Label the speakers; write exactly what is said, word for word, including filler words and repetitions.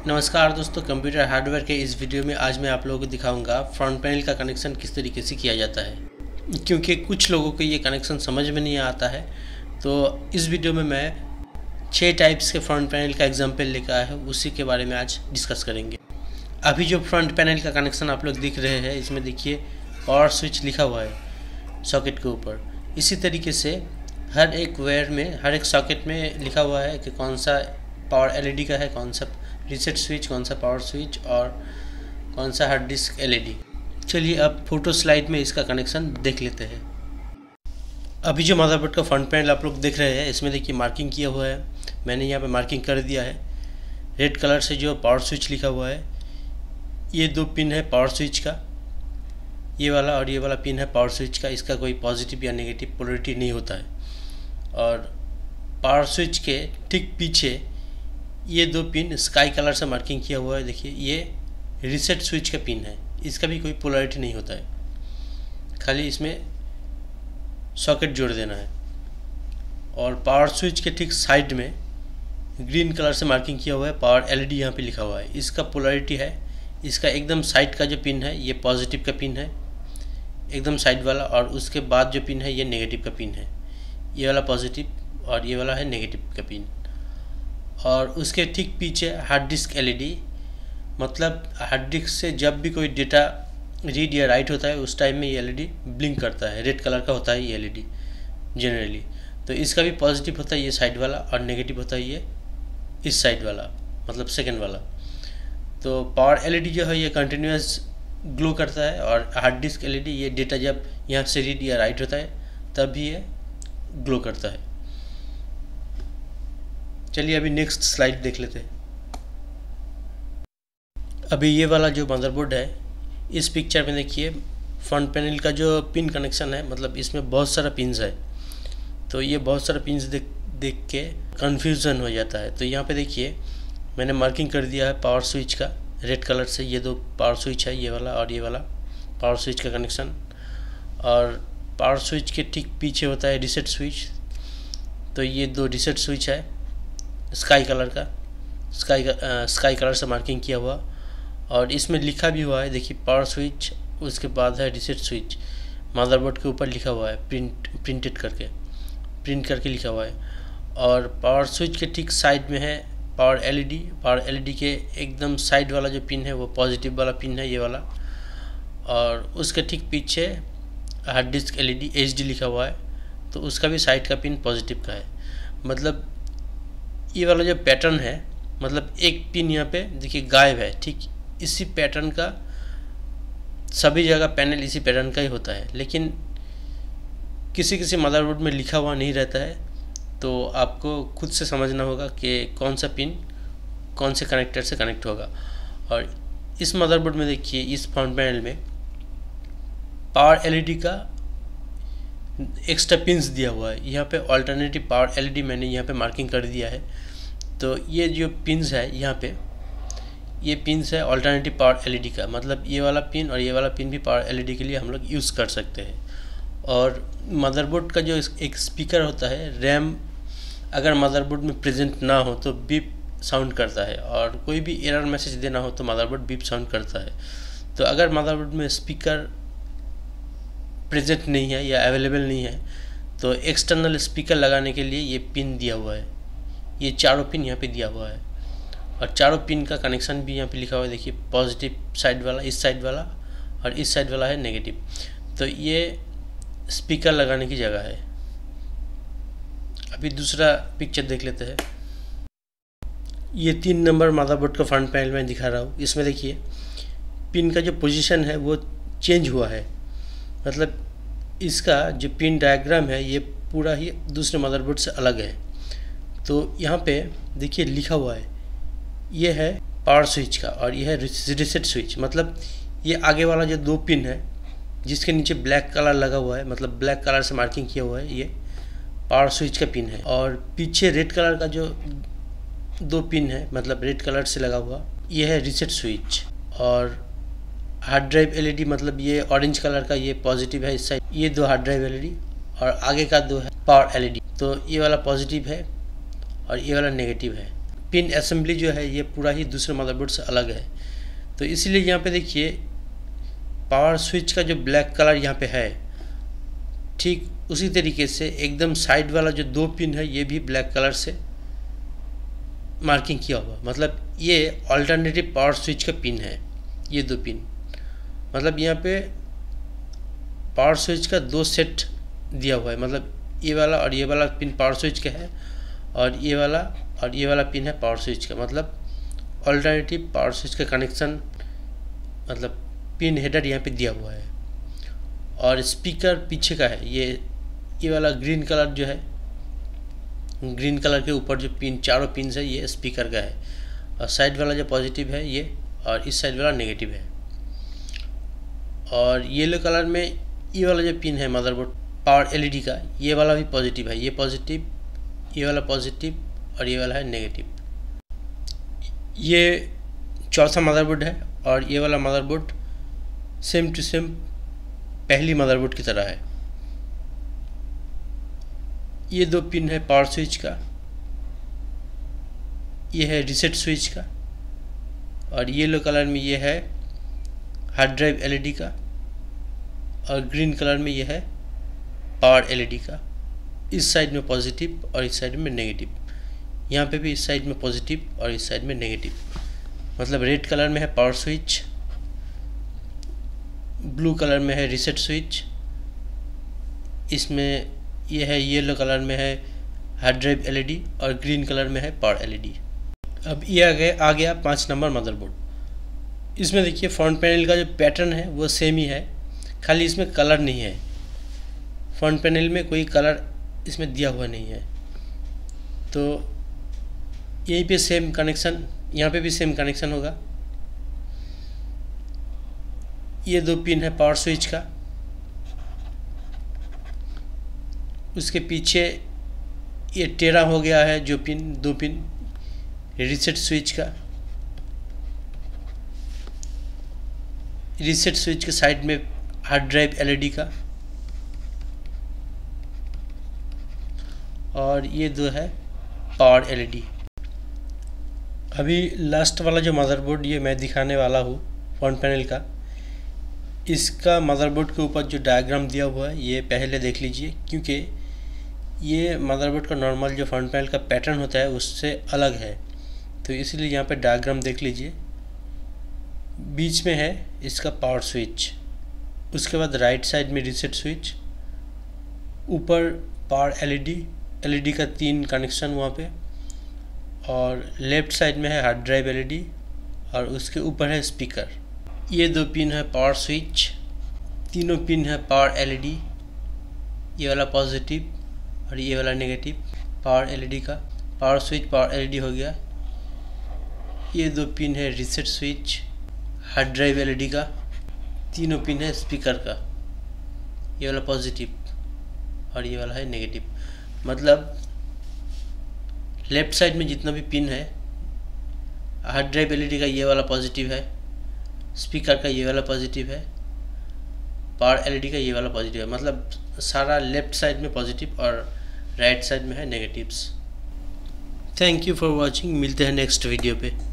Speaker 1: नमस्कार दोस्तों, computer hardware के इस वीडियो में आज मैं आप लोगों को दिखाऊंगा फ्रंट पैनल का कनेक्शन किस तरीके से किया जाता है, क्योंकि कुछ लोगों को ये कनेक्शन समझ में नहीं आता है। तो इस वीडियो में मैं छः टाइप्स के फ्रंट पैनल का एग्जांपल लेकर आया हूँ, उसी के बारे में आज डिस्कस करेंगे। अभी जो फ्रंट पैनल का कनेक्शन आप लोग दिख रहे हैं, इसमें देखिए पावर स्विच लिखा हुआ है सॉकेट के ऊपर। इसी तरीके से हर एक वायर में, हर एक सॉकेट में लिखा हुआ है कि कौन सा पावर एलईडी का है, कौन सा रीसेट स्विच, कौन सा पावर स्विच और कौन सा हार्ड डिस्क एलईडी। चलिए अब फोटो स्लाइड में इसका कनेक्शन देख लेते हैं। अभी जो मदरबोर्ड का फ्रंट पैनल आप लोग देख रहे हैं, इसमें देखिए मार्किंग किया हुआ है। मैंने यहाँ पे मार्किंग कर दिया है रेड कलर से। जो पावर स्विच लिखा हुआ है, ये दो पिन है पावर स्विच का, ये वाला और ये वाला पिन है पावर स्विच का। इसका कोई पॉजिटिव या नेगेटिव पोलरिटी नहीं होता है। और पावर स्विच के ठीक पीछे ये दो पिन स्काई कलर से मार्किंग किया हुआ है। देखिए ये रीसेट स्विच का पिन है, इसका भी कोई पोलरिटी नहीं होता है, खाली इसमें सॉकेट जोड़ देना है। और पावर स्विच के ठीक साइड में ग्रीन कलर से मार्किंग किया हुआ है, पावर एलईडी यहाँ पे लिखा हुआ है। इसका पोलरिटी है, इसका एकदम साइड का जो पिन है ये पॉजिटिव का पिन है, एकदम साइड वाला, और उसके बाद जो पिन है ये नेगेटिव का पिन है। ये वाला पॉजिटिव और ये वाला है नेगेटिव का पिन। और उसके ठीक पीछे हार्ड डिस्क एलईडी, मतलब हार्ड डिस्क से जब भी कोई डेटा रीड या राइट होता है उस टाइम में ये एलईडी ब्लिंक करता है। रेड कलर का होता है ये एलईडी जनरली। तो इसका भी पॉजिटिव होता है ये साइड वाला, और नेगेटिव होता है ये इस साइड वाला, मतलब सेकेंड वाला। तो पावर एलईडी जो है ये कंटिन्यूस ग्लो करता है, और हार्ड डिस्क एलईडी ये डेटा जब यहाँ से रीड या राइट होता है तब भी ये ग्लो करता है। चलिए अभी नेक्स्ट स्लाइड देख लेते हैं। अभी ये वाला जो मदरबोर्ड है, इस पिक्चर में देखिए फ्रंट पैनल का जो पिन कनेक्शन है, मतलब इसमें बहुत सारा पिन्स है। तो ये बहुत सारा पिन्स देख देख के कन्फ्यूज़न हो जाता है। तो यहाँ पे देखिए मैंने मार्किंग कर दिया है पावर स्विच का रेड कलर से। ये दो पावर स्विच है, ये वाला और ये वाला पावर स्विच का कनेक्शन। और पावर स्विच के ठीक पीछे होता है रीसेट स्विच। तो ये दो रीसेट स्विच है स्काई कलर का, स्काई का स्काई कलर से मार्किंग किया हुआ, और इसमें लिखा भी हुआ है देखिए पावर स्विच, उसके बाद है रीसेट स्विच। मदरबोर्ड के ऊपर लिखा हुआ है, प्रिंट प्रिंटेड करके प्रिंट करके लिखा हुआ है। और पावर स्विच के ठीक साइड में है पावर एलईडी। पावर एलईडी के एकदम साइड वाला जो पिन है वो पॉजिटिव वाला पिन है, ये वाला। और उसके ठीक पीछे हार्ड डिस्क एलईडी एचडी लिखा हुआ है, तो उसका भी साइड का पिन पॉजिटिव का है। मतलब ये वाला जो पैटर्न है, मतलब एक पिन यहाँ पे देखिए गायब है। ठीक इसी पैटर्न का सभी जगह पैनल इसी पैटर्न का ही होता है, लेकिन किसी किसी मदरबोर्ड में लिखा हुआ नहीं रहता है। तो आपको खुद से समझना होगा कि कौन सा पिन कौन से कनेक्टर से कनेक्ट होगा। और इस मदरबोर्ड में देखिए इस फ्रंट पैनल में पावर एलईडी का एक्स्ट्रा पिन्स दिया हुआ है। यहाँ पे अल्टरनेटिव पावर एलईडी मैंने यहाँ पे मार्किंग कर दिया है। तो ये जो पिन्स है यहाँ पे, ये पिन्स है अल्टरनेटिव पावर एलईडी का, मतलब ये वाला पिन और ये वाला पिन भी पावर एलईडी के लिए हम लोग यूज़ कर सकते हैं। और मदरबोर्ड का जो एक स्पीकर होता है रैम, अगर मदरबोर्ड में प्रेजेंट ना हो तो बीप साउंड करता है, और कोई भी एरर मैसेज देना हो तो मदरबोर्ड बीप साउंड करता है। तो अगर मदरबोर्ड में स्पीकर प्रेजेंट नहीं है या अवेलेबल नहीं है तो एक्सटर्नल स्पीकर लगाने के लिए ये पिन दिया हुआ है। ये चारों पिन यहाँ पे दिया हुआ है, और चारों पिन का कनेक्शन भी यहाँ पे लिखा हुआ है। देखिए पॉजिटिव साइड वाला इस साइड वाला, और इस साइड वाला है नेगेटिव। तो ये स्पीकर लगाने की जगह है। अभी दूसरा पिक्चर देख लेते हैं। ये तीन नंबर मदरबोर्ड का फ्रंट पैनल में दिखा रहा हूँ। इसमें देखिए पिन का जो पोजीशन है वो चेंज हुआ है, मतलब इसका जो पिन डायग्राम है ये पूरा ही दूसरे मदरबोर्ड से अलग है। तो यहाँ पे देखिए लिखा हुआ है, ये है पावर स्विच का और ये है रीसेट स्विच। मतलब ये आगे वाला जो दो पिन है जिसके नीचे ब्लैक कलर लगा हुआ है, मतलब ब्लैक कलर से मार्किंग किया हुआ है, ये पावर स्विच का पिन है। और पीछे रेड कलर का जो दो पिन है, मतलब रेड कलर से लगा हुआ, ये है रीसेट स्विच। और हार्ड ड्राइव एलईडी, मतलब ये ऑरेंज कलर का ये पॉजिटिव है इस साइड, ये दो हार्ड ड्राइव एलईडी, और आगे का दो है पावर एलईडी। तो ये वाला पॉजिटिव है और ये वाला नेगेटिव है। पिन असेंबली जो है ये पूरा ही दूसरे मदरबोर्ड से अलग है। तो इसलिए यहाँ पे देखिए पावर स्विच का जो ब्लैक कलर यहाँ पे है, ठीक उसी तरीके से एकदम साइड वाला जो दो पिन है ये भी ब्लैक कलर से मार्किंग किया हुआ, मतलब ये अल्टरनेटिव पावर स्विच का पिन है। ये दो पिन मतलब यहाँ पे पावर स्विच का दो सेट दिया हुआ है, मतलब ये वाला और ये वाला पिन पावर स्विच का है और ये वाला और ये वाला पिन है पावर स्विच का, मतलब अल्टरनेटिव पावर स्विच का कनेक्शन, मतलब पिन हेडर यहाँ पे दिया हुआ है। और स्पीकर पीछे का है, ये ये वाला ग्रीन कलर जो है, ग्रीन कलर के ऊपर जो पिन चारों पिन है ये स्पीकर का है, और साइड वाला जो पॉजिटिव है ये, और इस साइड वाला नेगेटिव है। और येलो कलर में ये वाला जो पिन है मदरबोर्ड पावर एलईडी का, ये वाला भी पॉजिटिव है, ये पॉजिटिव, ये वाला पॉजिटिव और ये वाला है नेगेटिव। ये चौथा मदरबोर्ड है और ये वाला मदरबोर्ड सेम टू सेम पहली मदरबोर्ड की तरह है। ये दो पिन है पावर स्विच का, ये है रीसेट स्विच का, और येलो कलर में ये है हार्ड ड्राइव एलईडी का, और ग्रीन कलर में ये है पावर एलईडी का। इस साइड में पॉजिटिव और इस साइड में नेगेटिव, यहाँ पे भी इस साइड में पॉजिटिव और इस साइड में नेगेटिव, मतलब रेड कलर में है पावर स्विच, ब्लू कलर में है रीसेट स्विच, इसमें ये है येलो कलर में है हार्ड ड्राइव एलईडी और ग्रीन कलर में है पावर एलईडी। अब ये आ गया आ गया पाँच नंबर मदरबोर्ड। इसमें देखिए फ्रंट पैनल का जो पैटर्न है वो सेम ही है, खाली इसमें कलर नहीं है। फ्रंट पैनल में कोई कलर इसमें दिया हुआ नहीं है। तो यहीं पे सेम कनेक्शन, यहाँ पे भी सेम कनेक्शन होगा। ये दो पिन है पावर स्विच का, उसके पीछे ये टेढ़ा हो गया है जो पिन, दो पिन रीसेट स्विच का। रीसेट स्विच के साइड में हार्ड ड्राइव एलईडी का, और ये दो है पावर एलईडी। अभी लास्ट वाला जो मदरबोर्ड ये मैं दिखाने वाला हूँ फ्रंट पैनल का, इसका मदरबोर्ड के ऊपर जो डायग्राम दिया हुआ है ये पहले देख लीजिए, क्योंकि ये मदरबोर्ड का नॉर्मल जो फ्रंट पैनल का पैटर्न होता है उससे अलग है, तो इसलिए यहाँ पे डायग्राम देख लीजिए। बीच में है इसका पावर स्विच, उसके बाद राइट साइड में रीसेट स्विच, ऊपर पावर एलईडी, एलईडी का तीन कनेक्शन वहाँ पे, और लेफ्ट साइड में है हार्ड ड्राइव एलईडी, और उसके ऊपर है स्पीकर। ये दो पिन है पावर स्विच, तीनों पिन है पावर एलईडी, ये वाला पॉजिटिव और ये वाला नेगेटिव पावर एलईडी का। पावर स्विच पावर एलईडी हो गया। ये दो पिन है reset switch, hard drive LED का, तीनों पिन है स्पीकर का, ये वाला पॉजिटिव और ये वाला है नेगेटिव। मतलब लेफ्ट साइड में जितना भी पिन है, हार्ड ड्राइव एलईडी का ये वाला पॉजिटिव है, स्पीकर का ये वाला पॉजिटिव है, पावर एलईडी का ये वाला पॉजिटिव है। मतलब सारा लेफ्ट साइड में पॉजिटिव और राइट साइड में है negatives. Thank you for watching, मिलते हैं नेक्स्ट वीडियो पे।